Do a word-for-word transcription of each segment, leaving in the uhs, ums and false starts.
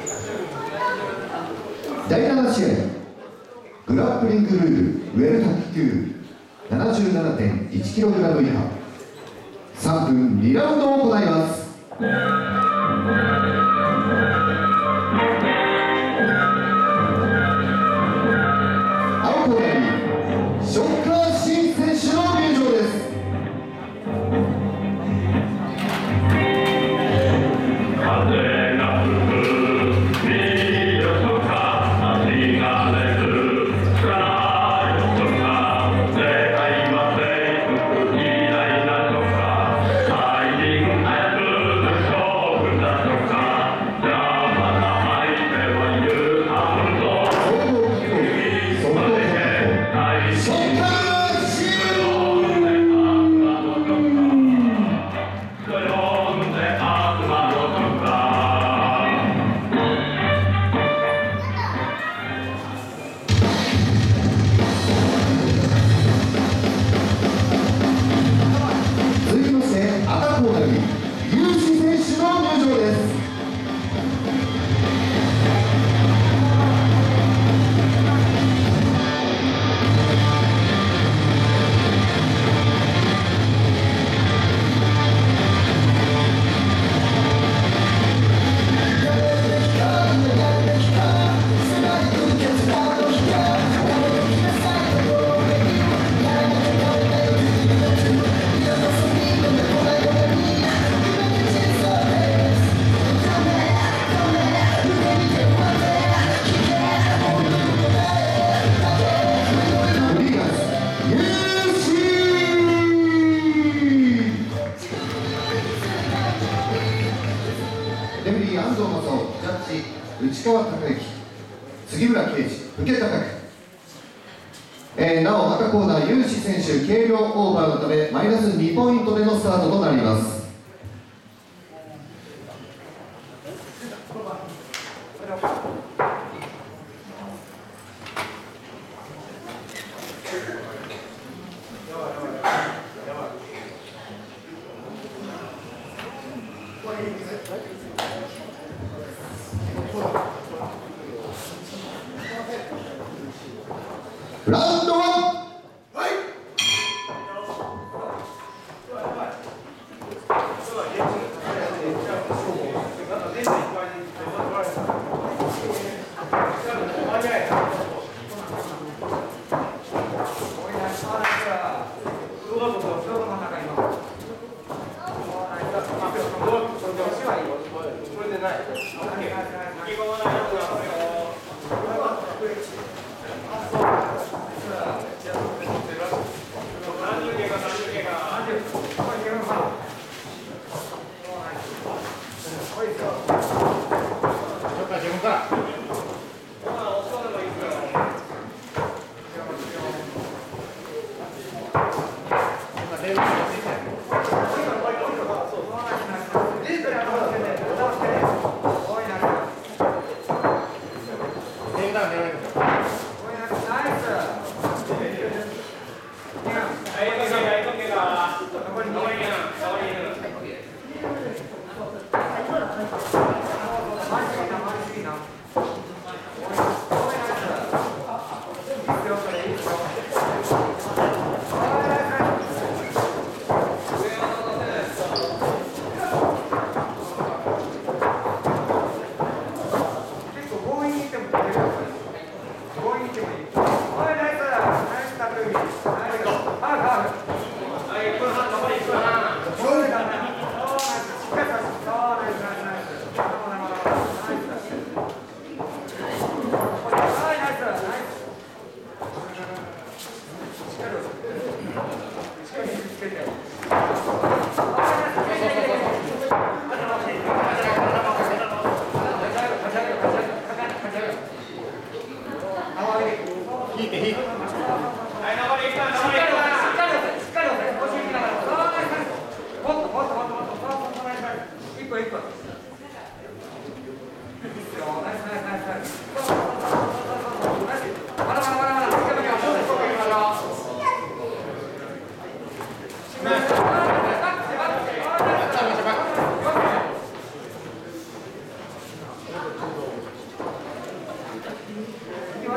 だいなな試合、グラップリングルールウェルタッ級 ななじゅうななてんいちキログラム 以下、さんぷんにラウンドを行います。青コーナーにショッカー新選手の入場です。レフェリー安藤正夫、ジャッジ内川貴之、杉村圭司、受け高く、えー、なお赤コーナー有志選手軽量オーバーのためマイナスにポイントでのスタートとなります。ラウンドワン、はい。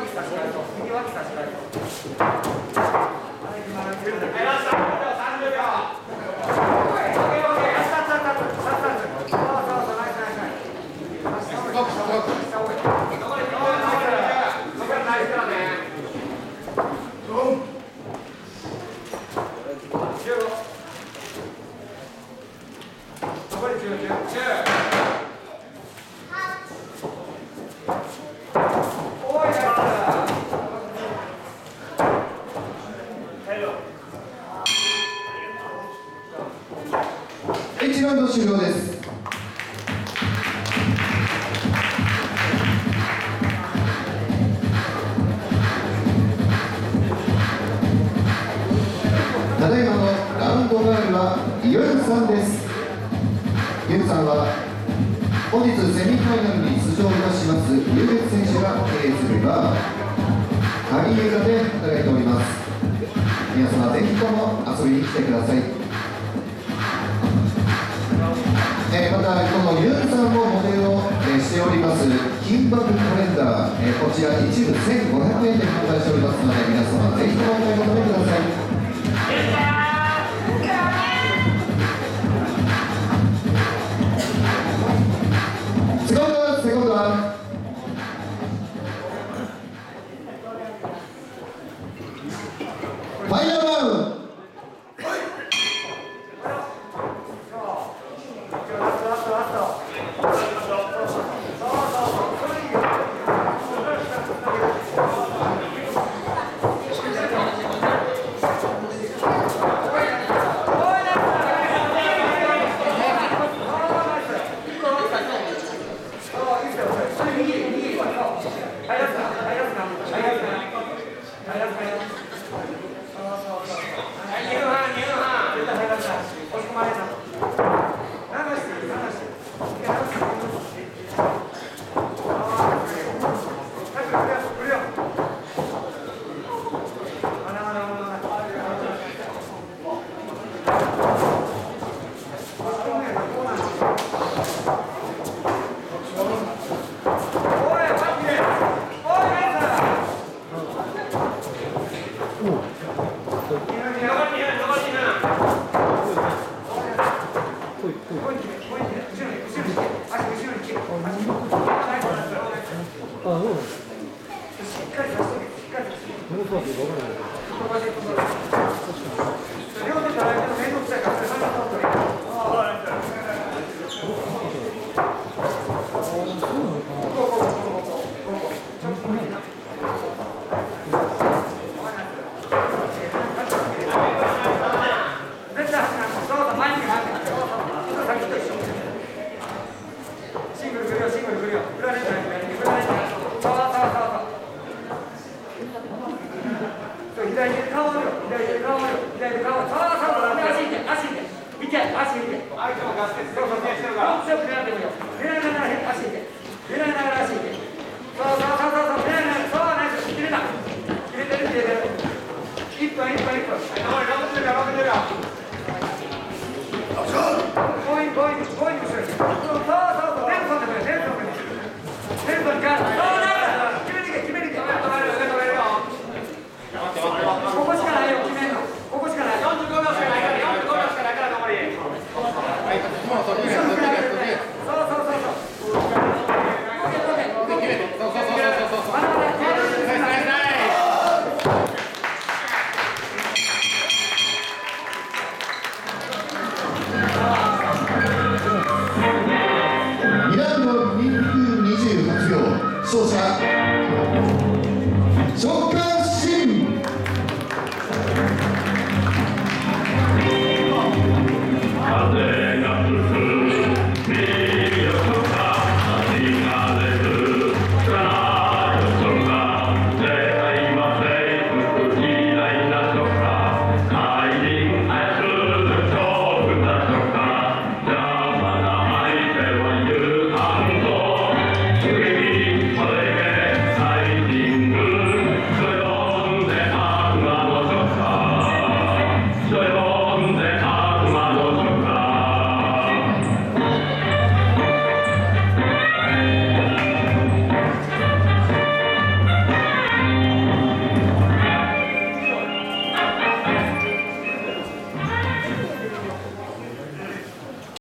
いちラウンド終了です。ただいまのラウンドガールはユンさんです。ユンさんは本日セミファイナルに出場いたします優越選手が経営するバーカリユラで働いております。皆様ぜひとも遊びに来てください。えー、またこのユンさんもモデルを、えー、しております金箔カレンダー、えー、こちら一部せんごひゃくえんで販売しておりますので、皆様ぜひともお買い求めください。セコンドセコンドはファイナルラウンド。 あ、うん。しっかりさせて、しっかりさせて。